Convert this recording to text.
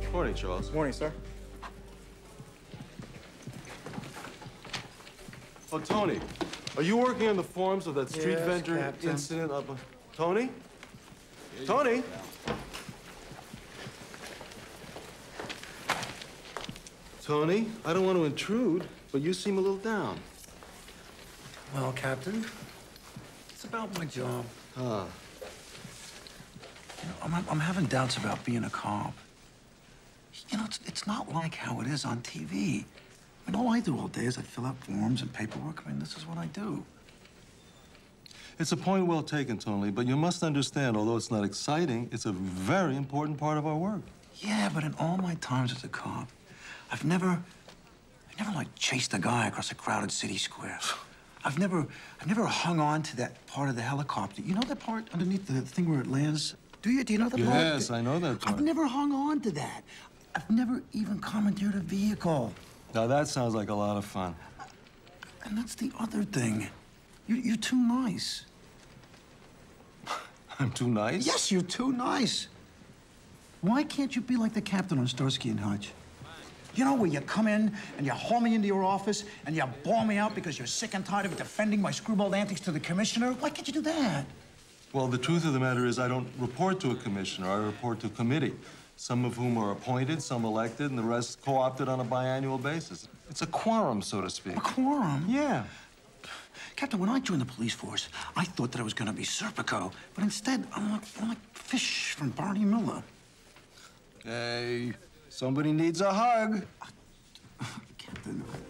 Morning, Charles. Morning, sir. Oh, Tony, are you working on the forms of that street Yes, vendor Captain. incident up? Tony? Tony? Tony, I don't want to intrude, but you seem a little down. Well, Captain, it's about my job. Ah. You know, I'm having doubts about being a cop. You know, it's not like how it is on TV. I mean, all I do all day is I fill out forms and paperwork. I mean, this is what I do. It's a point well taken, Tony, but you must understand, although it's not exciting, it's a very important part of our work. Yeah, but in all my times as a cop, I've never like chased a guy across a crowded city square. I've never hung on to that part of the helicopter. You know that part underneath the thing where it lands? Do you know that part? Yes, I know that part. I've never hung on to that. I've never even commandeered a vehicle. Now, that sounds like a lot of fun. And that's the other thing. You're too nice. I'm too nice? Yes, you're too nice. Why can't you be like the captain on Starsky and Hutch? You know, where you come in and you haul me into your office and you bawl me out because you're sick and tired of defending my screwball antics to the commissioner? Why can't you do that? Well, the truth of the matter is I don't report to a commissioner. I report to a committee, some of whom are appointed, some elected, and the rest co-opted on a biannual basis. It's a quorum, so to speak. A quorum? Yeah. Captain, when I joined the police force, I thought that I was going to be Serpico, but instead, I'm like Fish from Barney Miller. Hey, somebody needs a hug. Captain...